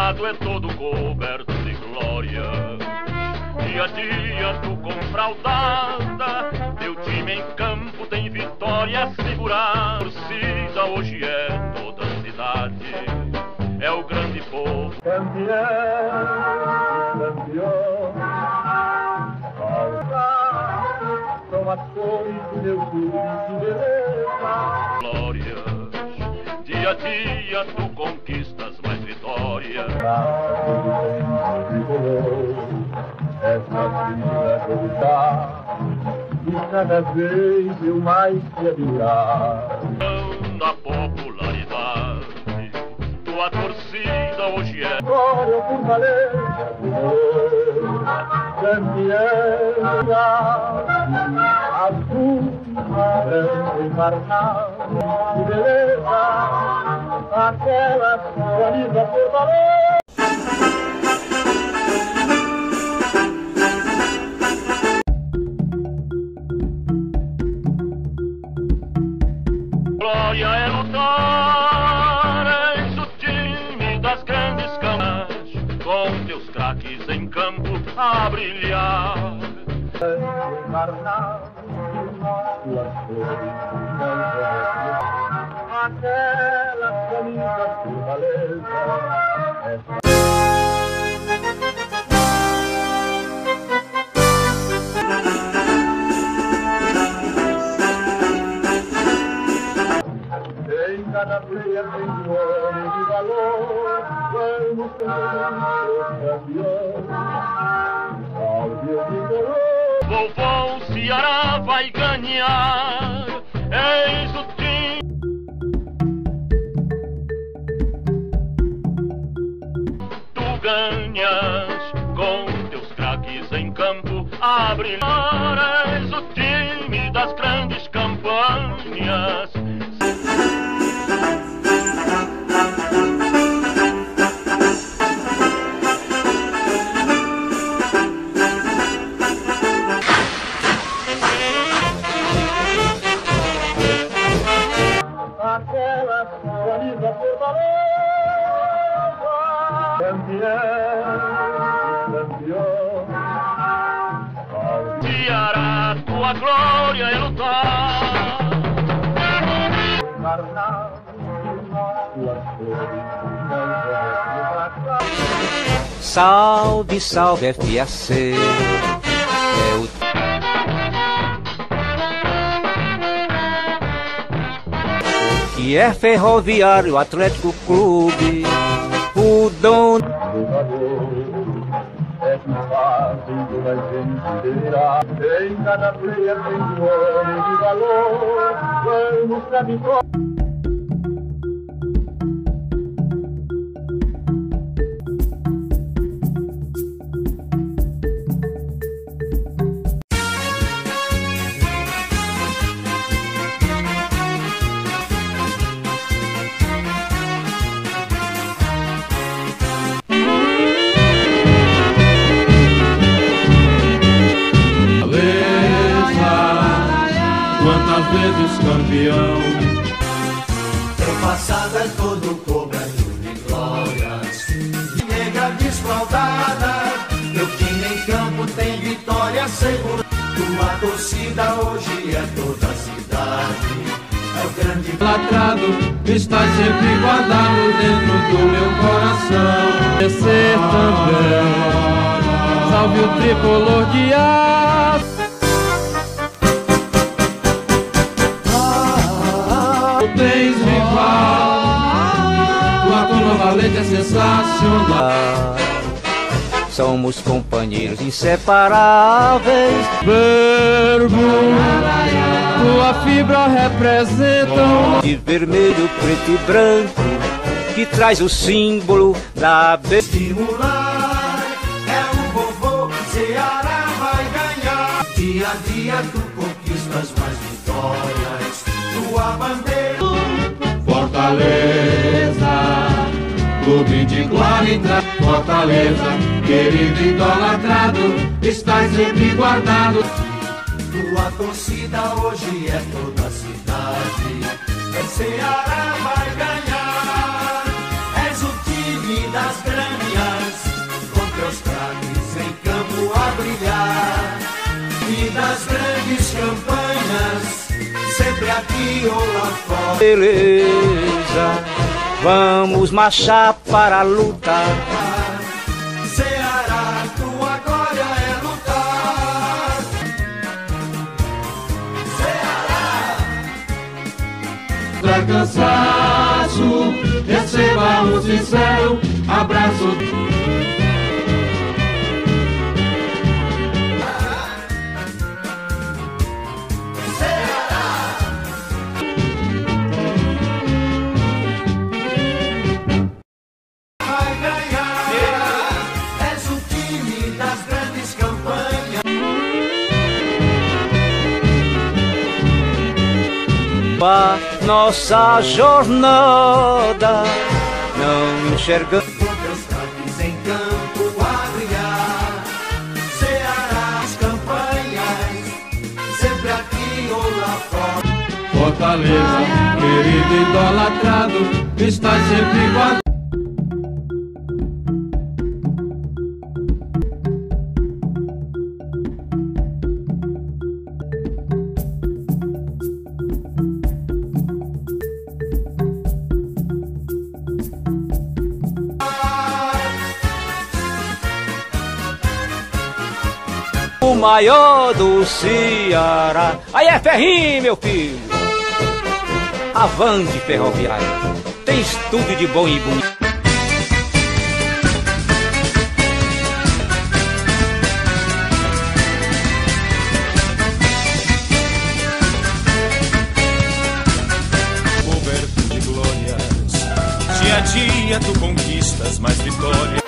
gramado é todo coberto de glória. Dia a dia tu com fraudada, teu time em campo tem vitória a segurar. A torcida hoje é toda a cidade, é o grande povo. Campeão, campeão, são as cores do meu clube de beleza. Glórias, dia a dia tu conquistas mais vitórias. Essa vida voltar e cada vez eu mais te admirar. Da popularidade, tua torcida hoje é Glória, Fortaleza, campeã, azul, branco e marnado, que beleza, aquela sua linda Fortaleza. glória é lutar, és o time das grandes camas, com teus craques em campo a brilhar. Aquela camisa Fortaleza. Em cada peleia tem um homem de valor, vamos cantar os campeões, salve o tricolor. Vovô Ceará vai ganhar, eis o time. Tu ganhas com teus craques em campo a brilhar, eis o time das grandes campanhas. Aquela sua linda Fortaleza, campeão, campeão. Ceará, tua glória é lutar. Carnal, suas cores, Salve, salve FAC. É o que é Ferroviário Atlético Clube, o dono do valor, é que fazem toda a gente delirar. Em cada peleia tem um homem de valor, vamos pra vitória. Quantas vezes campeão, Teu passado é todo coberto de glórias. Negra desfraldada, teu time em campo tem vitória segura. Tua torcida hoje é toda a cidade, é o grande lacrado, está sempre guardado dentro do meu coração. Descer também, salve o tricolor de aço. Tens rival, tua turma valente é sensacional. somos companheiros inseparáveis. Verbo, tua fibra representa De vermelho, preto e branco, que traz o símbolo da Estimular, é o vovô, Ceará vai ganhar. Dia a dia tu conquistas mais vitórias, tua bandeira. Fortaleza, clube de glória e Fortaleza, querido e idolatrado, estás sempre guardado. Tua torcida hoje é toda a cidade, Ceará vai ganhar. És o time das granhas, com teus craques em campo a brilhar. E das grandes campanhas, sempre aqui ou lá fora. Beleza, vamos marchar para a luta. Ceará, tua glória é lutar. Ceará. Pra cansaço, receba um sincero abraço. Nossa jornada não enxergamos. Com teus craques em campo a brilhar. Ceará, as campanhas, sempre aqui ou lá fora. Fortaleza, querido idolatrado, está sempre igual. O maior do Ceará. Aí é Ferrinho, meu filho. Avante ferroviária. Tens tudo de bom e bonito. Coberto de glórias, dia a dia tu conquistas mais vitórias.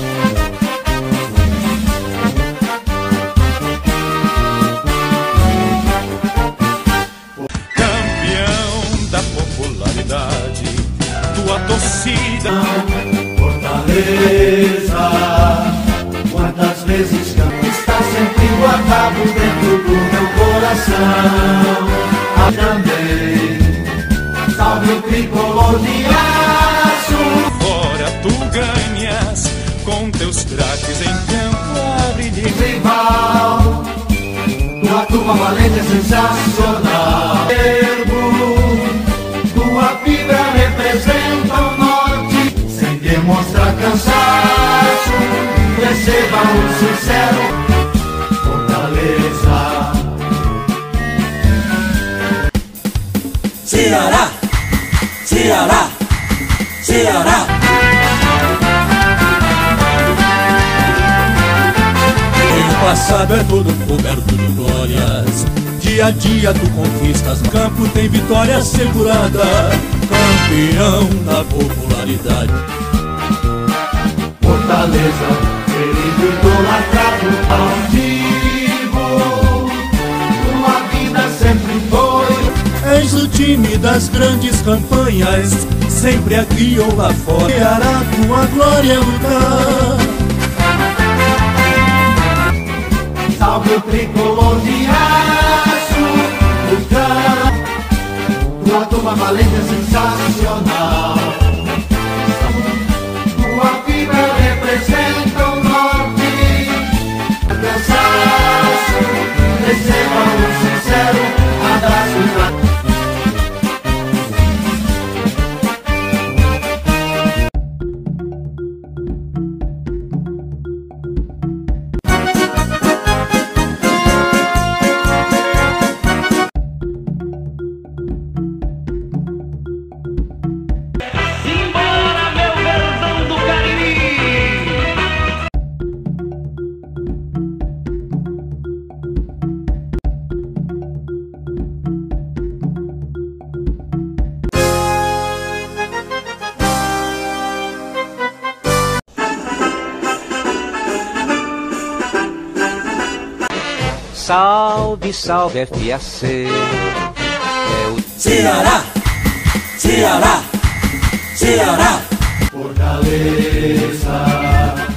Tua torcida Fortaleza, quantas vezes está sempre guardado dentro do meu coração. Também, salve o tricolor de aço. fora tu ganhas, com teus craques em campo a brilhar. Rival, tua turma valente é sensacional. Tua fibra representa o norte, sem demonstrar cansaço, receba um sincero Fortaleza. Ceará, Ceará, Ceará. O passado é todo coberto de glórias. Dia a dia tu conquistas, no campo tem vitória assegurada. Campeão da popularidade. Fortaleza, querido idolatrado, altivo, tua vida sempre foi. És o time das grandes campanhas, sempre aqui ou lá fora. Ceará, tua glória é lutar. Salve o tricolor de aço, o campo, tua turma valente é sensacional. Tua fibra representa o norte, cansaço, receba um sincero abraço. Salve, salve FAC. É o Ceará, Ceará, Ceará. Fortaleza,